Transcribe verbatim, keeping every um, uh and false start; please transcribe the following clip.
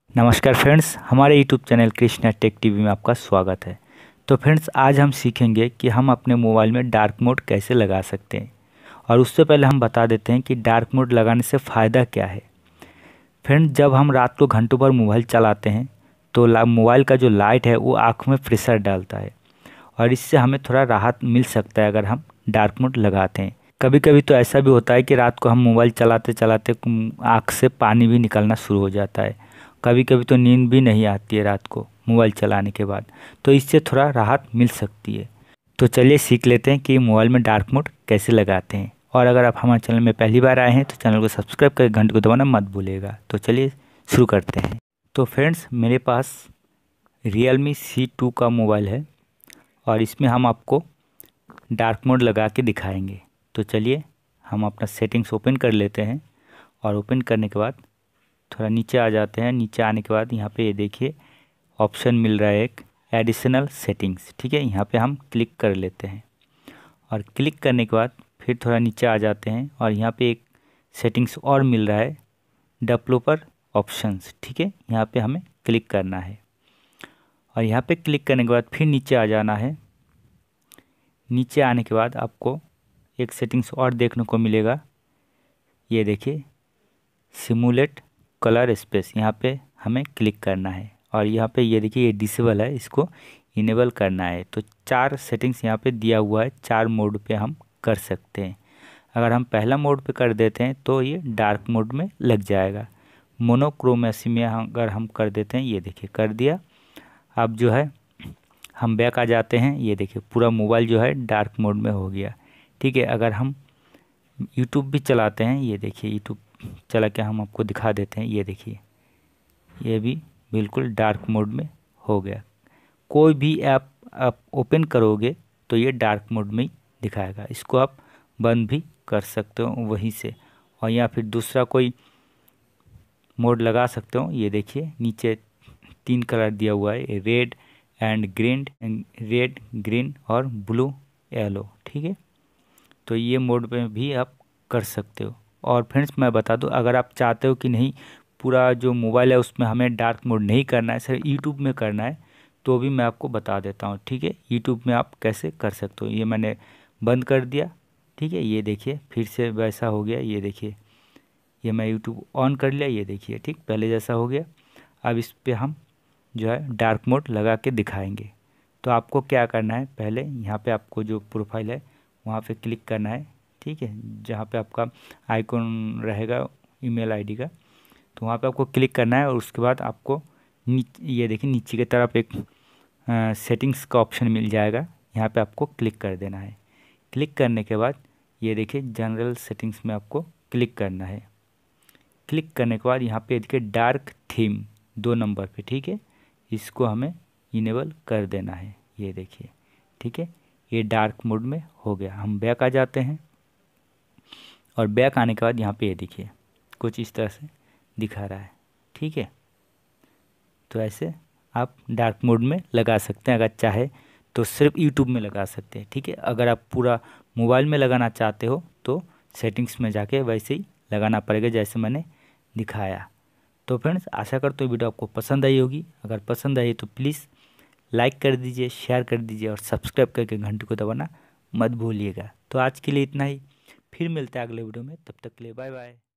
नमस्कार फ्रेंड्स, हमारे YouTube channel Krishna tech TV में आपका स्वागत है। तो फ्रेंड्स, आज हम सीखेंगे कि हम अपने मोबाइल में डार्क मोड कैसे लगा सकते हैं। और उससे पहले हम बता देते हैं कि डार्क मोड लगाने से फ़ायदा क्या है। फ्रेंड्स, जब हम रात को घंटों भर मोबाइल चलाते हैं तो मोबाइल का जो लाइट है वो आँख में प्रेशर डालता है और इससे हमें थोड़ा राहत मिल सकता है अगर हम डार्क मोड लगाते हैं। कभी कभी तो ऐसा भी होता है कि रात को हम मोबाइल चलाते चलाते आँख से पानी भी निकलना शुरू हो जाता है। कभी कभी तो नींद भी नहीं आती है रात को मोबाइल चलाने के बाद, तो इससे थोड़ा राहत मिल सकती है। तो चलिए सीख लेते हैं कि मोबाइल में डार्क मोड कैसे लगाते हैं। और अगर आप हमारे चैनल में पहली बार आए हैं तो चैनल को सब्सक्राइब करके घंटे को दबाना मत भूलिएगा। तो चलिए शुरू करते हैं। तो फ्रेंड्स, मेरे पास रियलमी सी टू का मोबाइल है और इसमें हम आपको डार्क मोड लगा के दिखाएंगे। तो चलिए हम अपना सेटिंग्स ओपन कर लेते हैं और ओपन करने के बाद थोड़ा नीचे आ जाते हैं। नीचे आने के बाद यहाँ पे ये देखिए ऑप्शन मिल रहा है एक एडिशनल सेटिंग्स, ठीक है। यहाँ पे हम क्लिक कर लेते हैं और क्लिक करने के बाद फिर थोड़ा नीचे आ जाते हैं और यहाँ पे एक सेटिंग्स और मिल रहा है डेवलपर ऑप्शंस, ठीक है। यहाँ पे हमें क्लिक करना है और यहाँ पे क्लिक करने के बाद फिर नीचे आ जाना है। नीचे आने के बाद आपको एक सेटिंग्स और देखने को मिलेगा, ये देखिए सिमुलेट कलर स्पेस, यहाँ पे हमें क्लिक करना है और यहाँ पे ये देखिए ये डिसेबल है, इसको इनेबल करना है। तो चार सेटिंग्स यहाँ पे दिया हुआ है, चार मोड पे हम कर सकते हैं। अगर हम पहला मोड पे कर देते हैं तो ये डार्क मोड में लग जाएगा। मोनोक्रोमेसी में अगर हम कर देते हैं, ये देखिए कर दिया। अब जो है हम बैक आ जाते हैं, ये देखिए पूरा मोबाइल जो है डार्क मोड में हो गया, ठीक है। अगर हम यूट्यूब भी चलाते हैं, ये देखिए यूट्यूब चला के हम आपको दिखा देते हैं, ये देखिए ये भी बिल्कुल डार्क मोड में हो गया। कोई भी ऐप आप ओपन करोगे तो ये डार्क मोड में ही दिखाएगा। इसको आप बंद भी कर सकते हो वहीं से, और या फिर दूसरा कोई मोड लगा सकते हो। ये देखिए नीचे तीन कलर दिया हुआ है, red and green, red green और ब्लू येलो, ठीक है। तो ये मोड पे भी आप कर सकते हो। और फ्रेंड्स, मैं बता दूं, अगर आप चाहते हो कि नहीं पूरा जो मोबाइल है उसमें हमें डार्क मोड नहीं करना है, सिर्फ यूट्यूब में करना है, तो भी मैं आपको बता देता हूं, ठीक है। यूट्यूब में आप कैसे कर सकते हो। ये मैंने बंद कर दिया, ठीक है। ये देखिए फिर से वैसा हो गया, ये देखिए ये मैं यूट्यूब ऑन कर लिया, ये देखिए ठीक पहले जैसा हो गया। अब इस पर हम जो है डार्क मोड लगा के दिखाएंगे। तो आपको क्या करना है, पहले यहाँ पे आपको जो प्रोफाइल है वहाँ पे क्लिक करना है, ठीक है। जहाँ पे आपका आइकॉन रहेगा ईमेल आईडी का, तो वहाँ पे आपको क्लिक करना है और उसके बाद आपको नीचे ये देखिए नीचे की तरफ एक आ, सेटिंग्स का ऑप्शन मिल जाएगा, यहाँ पे आपको क्लिक कर देना है। क्लिक करने के बाद ये देखिए जनरल सेटिंग्स में आपको क्लिक करना है। क्लिक करने के बाद यहाँ पे देखिए डार्क थीम दो नंबर पे, ठीक है, इसको हमें इनेबल कर देना है, ये देखिए, ठीक है। ये डार्क मोड में हो गया। हम बैक आ जाते हैं और बैक आने के बाद यहाँ पे ये देखिए कुछ इस तरह से दिखा रहा है, ठीक है। तो ऐसे आप डार्क मोड में लगा सकते हैं। अगर चाहे तो सिर्फ यूट्यूब में लगा सकते हैं, ठीक है। अगर आप पूरा मोबाइल में लगाना चाहते हो तो सेटिंग्स में जाके वैसे ही लगाना पड़ेगा जैसे मैंने दिखाया। तो फ्रेंड्स, आशा करता हूँ वीडियो आपको पसंद आई होगी। अगर पसंद आई तो प्लीज़ लाइक कर दीजिए, शेयर कर दीजिए और सब्सक्राइब करके घंटे को दबाना मत भूलिएगा। तो आज के लिए इतना ही, फिर मिलते हैं अगले वीडियो में, तब तक के लिए बाय बाय।